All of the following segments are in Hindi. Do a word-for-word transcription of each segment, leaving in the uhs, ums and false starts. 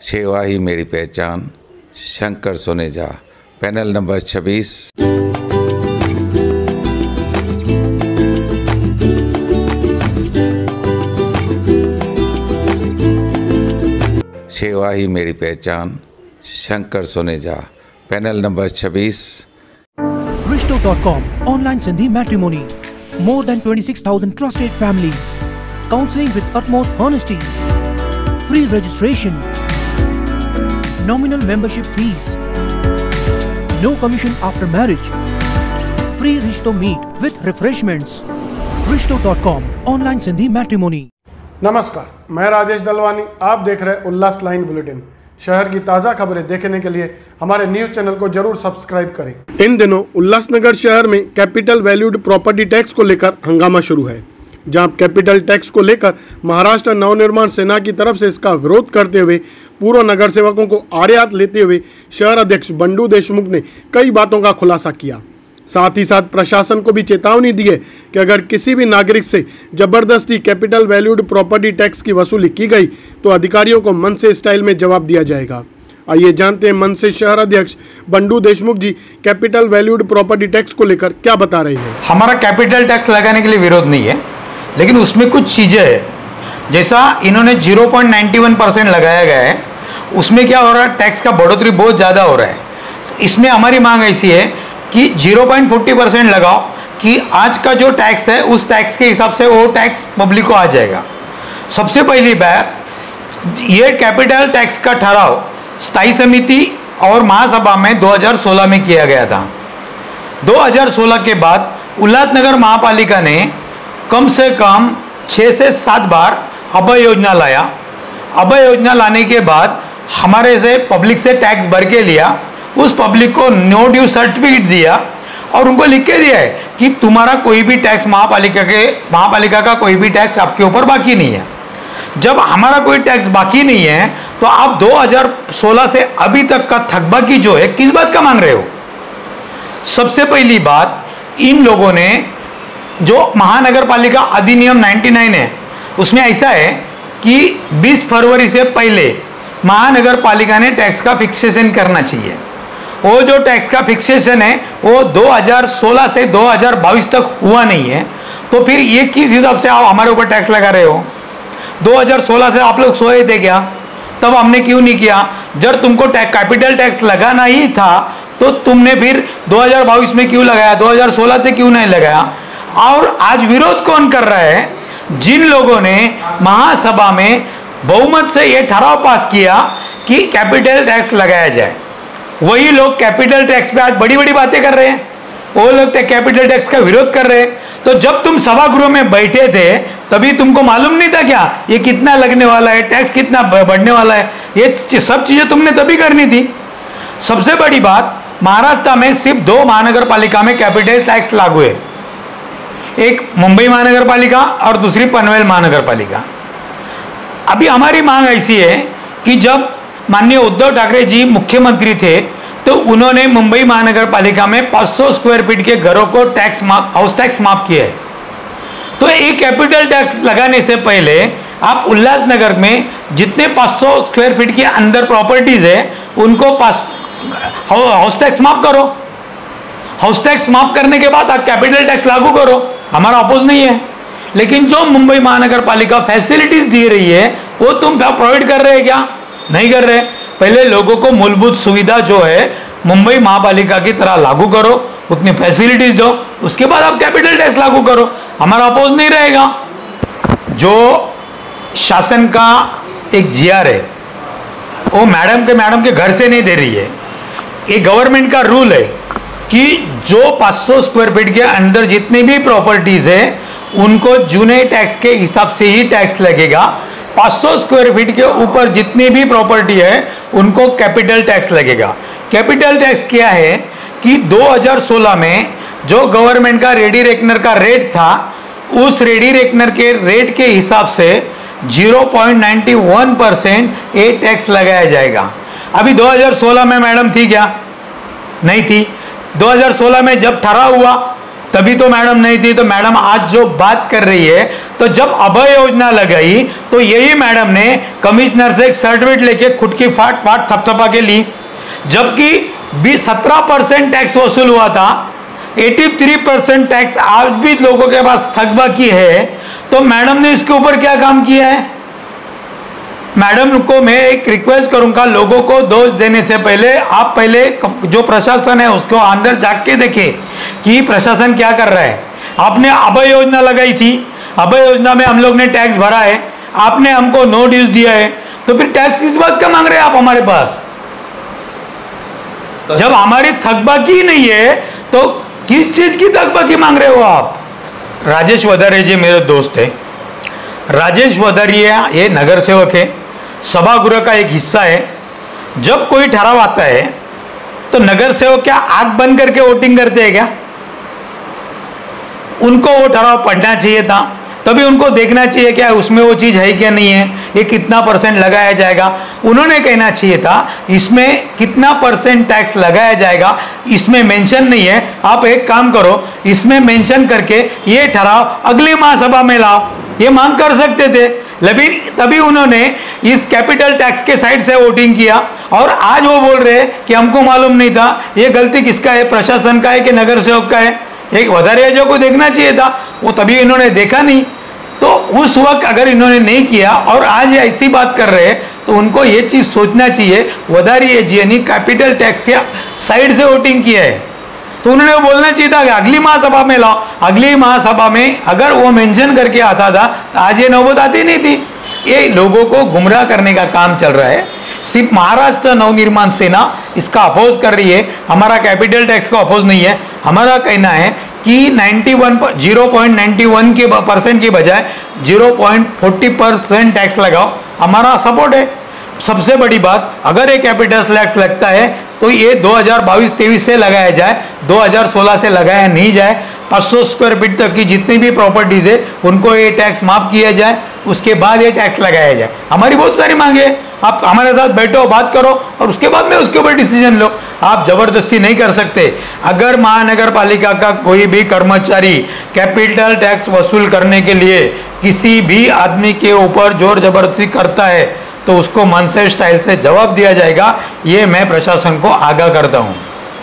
सेवा ही मेरी पहचान, शंकर सोनेजा, पैनल नंबर छब्बीस। सेवा ही मेरी पहचान, शंकर सोनेजा, पैनल नंबर छब्बीस। Rishto dot com online Sindhi matrimony. More than twenty-six thousand trusted families. Counseling with utmost honesty. Free registration. Nominal membership fees. No commission after marriage. Free Rishto meet with refreshments. Rishto dot com online Sindhi matrimony. नमस्कार, मैं राजेश दलवानी। आप देख रहे हैं उल्लास लाइन बुलेटिन। शहर की ताज़ा खबरें देखने के लिए हमारे न्यूज़ चैनल को जरूर सब्सक्राइब करें। इन दिनों उल्लासनगर शहर में कैपिटल वैल्यूड प्रॉपर्टी टैक्स को लेकर हंगामा शुरू है, जहां कैपिटल टैक्स को लेकर महाराष्ट्र नवनिर्माण सेना की तरफ से इसका विरोध करते हुए पूर्व नगर सेवकों को आड़े लेते हुए शहर अध्यक्ष बंडू देशमुख ने कई बातों का खुलासा किया। साथ ही साथ प्रशासन को भी चेतावनी दी है कि अगर किसी भी नागरिक से जबरदस्ती कैपिटल वैल्यूड प्रॉपर्टी टैक्स की वसूली की गई तो अधिकारियों को मनसे स्टाइल में जवाब दिया जाएगा। आइए जानते हैं मनसे शहर अध्यक्ष Bandu Deshmukh ji capital valued property tax को लेकर क्या बता रहे हैं। हमारा कैपिटल टैक्स लगाने के लिए विरोध नहीं है, लेकिन उसमें कुछ चीज़ें हैं। जैसा इन्होंने zero point ninety one percent लगाया गया है, उसमें क्या हो रहा है, टैक्स का बढ़ोतरी बहुत ज़्यादा हो रहा है। इसमें हमारी मांग ऐसी है कि जीरो पॉइंट फोर्टी परसेंट लगाओ कि आज का जो टैक्स है उस टैक्स के हिसाब से वो टैक्स पब्लिक को आ जाएगा। सबसे पहली बात, ये कैपिटल टैक्स का ठहराव स्थायी समिति और महासभा में दो हज़ार सोलह में किया गया था। दो हज़ार सोलह के बाद उल्लासनगर महापालिका ने कम से कम छः से सात बार अभय योजना लाया। अभय योजना लाने के बाद हमारे से पब्लिक से टैक्स भर के लिया, उस पब्लिक को नो ड्यू सर्टिफिकेट दिया और उनको लिख के दिया है कि तुम्हारा कोई भी टैक्स महापालिका के महापालिका का कोई भी टैक्स आपके ऊपर बाकी नहीं है। जब हमारा कोई टैक्स बाकी नहीं है तो आप दो हज़ार सोलह से अभी तक का थकबाकी जो है किस बात का मांग रहे हो। सबसे पहली बात, इन लोगों ने जो महानगर पालिका अधिनियम निन्यानवे है उसमें ऐसा है कि बीस फरवरी से पहले महानगर पालिका ने टैक्स का फिक्सेशन करना चाहिए। वो जो टैक्स का फिक्सेशन है वो दो हज़ार सोलह से दो हज़ार बाईस तक हुआ नहीं है, तो फिर ये किस हिसाब से आप हमारे ऊपर टैक्स लगा रहे हो। दो हज़ार सोलह से आप लोग सोए थे क्या? तब हमने क्यों नहीं किया? जब तुमको टैक्स कैपिटल टैक्स लगाना ही था तो तुमने फिर दो हज़ार बाईस में क्यों लगाया, दो हज़ार सोलह से क्यों नहीं लगाया? और आज विरोध कौन कर रहा है? जिन लोगों ने महासभा में बहुमत से ये ठराव पास किया कि कैपिटल टैक्स लगाया जाए, वही लोग कैपिटल टैक्स पे आज बड़ी बड़ी बातें कर रहे हैं। वो लोग कैपिटल टैक्स का विरोध कर रहे हैं। तो जब तुम सभागृह में बैठे थे तभी तुमको मालूम नहीं था क्या ये कितना लगने वाला है, टैक्स कितना बढ़ने वाला है? ये सब चीज़ें तुमने तभी करनी थी। सबसे बड़ी बात, महाराष्ट्र में सिर्फ दो महानगर पालिका में कैपिटल टैक्स लागू है, एक मुंबई महानगर पालिका और दूसरी पनवेल महानगर पालिका। अभी हमारी मांग ऐसी है कि जब माननीय उद्धव ठाकरे जी मुख्यमंत्री थे तो उन्होंने मुंबई महानगर पालिका में पाँच सौ स्क्वायर फीट के घरों को टैक्स माफ हाउस टैक्स माफ किया है। तो एक कैपिटल टैक्स लगाने से पहले आप उल्लासनगर में जितने पाँच सौ स्क्वायर फीट के अंदर प्रॉपर्टीज है उनको हाउस टैक्स माफ करो। हाउस टैक्स माफ करने के बाद आप कैपिटल टैक्स लागू करो, हमारा अपोज नहीं है। लेकिन जो मुंबई महानगर पालिका फैसिलिटीज दे रही है वो तुम प्रोवाइड कर रहे हैं क्या? नहीं कर रहे। पहले लोगों को मूलभूत सुविधा जो है मुंबई महापालिका की तरह लागू करो, उतनी फैसिलिटीज दो, उसके बाद आप कैपिटल टैक्स लागू करो, हमारा अपोज नहीं रहेगा। जो शासन का एक जीआर है वो मैडम के मैडम के घर से नहीं दे रही है। ये गवर्नमेंट का रूल है कि जो पाँच सौ स्क्वायर फीट के अंदर जितनी भी प्रॉपर्टीज है उनको जूने टैक्स के हिसाब से ही टैक्स लगेगा। पाँच सौ स्क्वायर फीट के ऊपर जितनी भी प्रॉपर्टी है उनको कैपिटल टैक्स लगेगा। कैपिटल टैक्स क्या है कि दो हज़ार सोलह में जो गवर्नमेंट का रेडी रेकनर का रेट था उस रेडी रेकनर के रेट के हिसाब से zero point ninety one percent ये टैक्स लगाया जाएगा। अभी दो हज़ार सोलह में मैडम थी क्या? नहीं थी। दो हज़ार सोलह में जब ठहराव हुआ तभी तो मैडम नहीं थी। तो मैडम आज जो बात कर रही है, तो जब अभय योजना लगाई तो यही मैडम ने कमिश्नर से एक सर्टिफिकेट लेके खुद की फाट फाट थपथपा के ली, जबकि बीस सत्रह परसेंट टैक्स वसूल हुआ था, तिरासी परसेंट टैक्स आज भी लोगों के पास थकबाकी है। तो मैडम ने इसके ऊपर क्या काम किया है? मैडम को मैं एक रिक्वेस्ट करूंगा, लोगों को दोष देने से पहले आप पहले जो प्रशासन है उसको अंदर जाके के देखें कि प्रशासन क्या कर रहा है। आपने अभय योजना लगाई थी, अभय योजना में हम लोग ने टैक्स भरा है, आपने हमको नो ड्यूज दिया है, तो फिर टैक्स किस बात का मांग रहे हैं आप हमारे पास? जब हमारी थकबाकी नहीं है तो किस चीज की थकबाकी मांग रहे हो आप? राजेश वधारिया जी मेरे दोस्त है। राजेश वधारिया ये नगर सेवक है, सभागृह का एक हिस्सा है। जब कोई ठराव आता है तो नगर सेवक क्या आंख बंद करके वोटिंग करते हैं क्या? उनको वो ठराव पढ़ना चाहिए था, तभी उनको देखना चाहिए क्या उसमें वो चीज़ है क्या नहीं है, ये कितना परसेंट लगाया जाएगा। उन्होंने कहना चाहिए था इसमें कितना परसेंट टैक्स लगाया जाएगा, इसमें मेंशन नहीं है। आप एक काम करो, इसमें मेंशन करके ये ठराव अगली महासभा में लाओ, ये मांग कर सकते थे। लेकिन तभी उन्होंने इस कैपिटल टैक्स के साइड से वोटिंग किया और आज वो बोल रहे हैं कि हमको मालूम नहीं था। ये गलती किसका है? प्रशासन का है कि नगर सेवक का है? एक वधारिया जो को देखना चाहिए था, वो तभी इन्होंने देखा नहीं। तो उस वक्त अगर इन्होंने नहीं किया और आज ये ऐसी बात कर रहे हैं तो उनको ये चीज़ सोचना चाहिए, वधारिया जी ने कैपिटल टैक्स के साइड से वोटिंग किया है, तो उन्होंने वो बोलना चाहिए था कि अगली महासभा में लाओ। अगली महासभा में अगर वो मेंशन करके आता था तो आज ये नौबत आती नहीं थी। ये लोगों को गुमराह करने का काम चल रहा है। सिर्फ महाराष्ट्र नवनिर्माण सेना इसका अपोज कर रही है, हमारा कैपिटल टैक्स का अपोज नहीं है। हमारा कहना है कि इक्यानवे जीरो पॉइंट नाइन्टी वन के परसेंट की बजाय zero point forty percent tax लगाओ, हमारा सपोर्ट है। सबसे बड़ी बात, अगर एक कैपिटल टैक्स लगता है तो ये दो हज़ार बाईस तेईस से लगाया जाए, दो हज़ार सोलह से लगाया नहीं जाए। पाँच सौ स्क्वायर फीट तक की जितनी भी प्रॉपर्टीज है उनको ये टैक्स माफ किया जाए, उसके बाद ये टैक्स लगाया जाए। हमारी बहुत सारी मांगे हैं, आप हमारे साथ बैठो, बात करो और उसके बाद में उसके ऊपर डिसीजन लो। आप जबरदस्ती नहीं कर सकते। अगर महानगर पालिका का कोई भी कर्मचारी कैपिटल टैक्स वसूल करने के लिए किसी भी आदमी के ऊपर जोर जबरदस्ती करता है तो उसको मन से स्टाइल से जवाब दिया जाएगा। ये मैं प्रशासन को आगाह करता हूँ।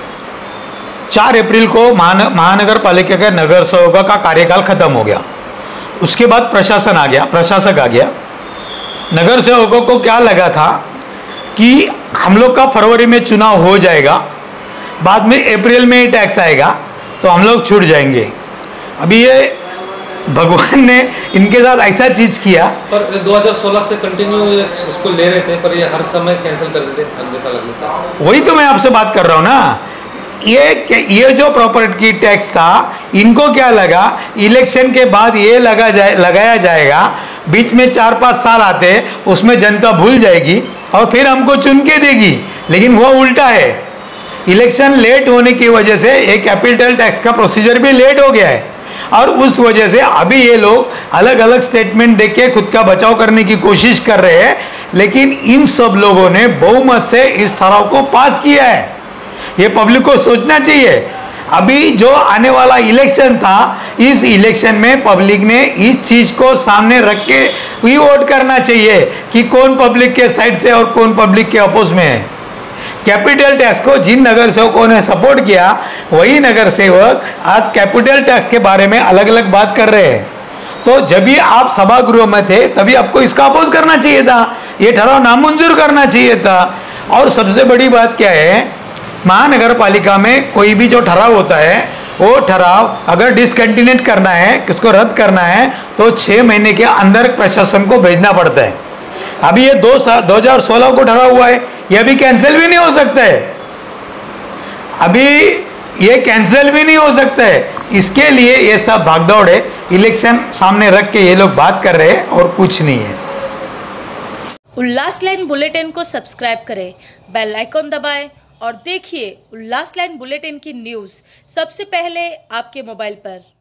चार अप्रैल को महानगर पालिका के नगर सेवकों का कार्यकाल खत्म हो गया, उसके बाद प्रशासन आ गया, प्रशासक आ गया। नगर सेवकों को क्या लगा था कि हम लोग का फरवरी में चुनाव हो जाएगा, बाद में अप्रैल में ही टैक्स आएगा तो हम लोग छूट जाएंगे। अभी ये भगवान ने इनके साथ ऐसा चीज किया। पर दो हज़ार सोलह से कंटिन्यू उसको ले रहे थे, पर ये हर समय कैंसिल कर देते अगले साल अगले साल। वही तो मैं आपसे बात कर रहा हूँ ना। ये ये जो प्रॉपर्टी टैक्स था, इनको क्या लगा इलेक्शन के बाद ये लगा जाए लगाया जाएगा, बीच में चार पाँच साल आते उसमें जनता भूल जाएगी और फिर हमको चुन के देगी। लेकिन वो उल्टा है, इलेक्शन लेट होने की वजह से एक कैपिटल टैक्स का प्रोसीजर भी लेट हो गया है और उस वजह से अभी ये लोग अलग अलग स्टेटमेंट देके खुद का बचाव करने की कोशिश कर रहे हैं। लेकिन इन सब लोगों ने बहुमत से इस ठराव को पास किया है। ये पब्लिक को सोचना चाहिए। अभी जो आने वाला इलेक्शन था, इस इलेक्शन में पब्लिक ने इस चीज को सामने रख के ही वोट करना चाहिए कि कौन पब्लिक के साइड से और कौन पब्लिक के अपोज में है। कैपिटल टैक्स को जिन नगर सेवकों ने सपोर्ट किया, वही नगर सेवक आज कैपिटल टैक्स के बारे में अलग अलग बात कर रहे हैं। तो जब भी आप सभागृह में थे तभी आपको इसका अपोज करना चाहिए था, ये ठराव नामंजूर करना चाहिए था। और सबसे बड़ी बात क्या है, महानगर पालिका में कोई भी जो ठराव होता है, वो ठराव अगर डिसकंटिन्यूट करना है, किसको रद्द करना है, तो छः महीने के अंदर प्रशासन को भेजना पड़ता है। अभी ये दो साल दो हजार सोलह को ठराव हुआ है, ये अभी कैंसिल भी नहीं हो सकता है, अभी ये कैंसिल भी नहीं हो सकता है। इसके लिए ये सब भागदौड़ है, इलेक्शन सामने रख के ये लोग बात कर रहे हैं और कुछ नहीं है। उल्लास लाइन बुलेटिन को सब्सक्राइब करें, बेल आइकॉन दबाएं और देखिए उल्लास लाइन बुलेटिन की न्यूज़ सबसे पहले आपके मोबाइल पर।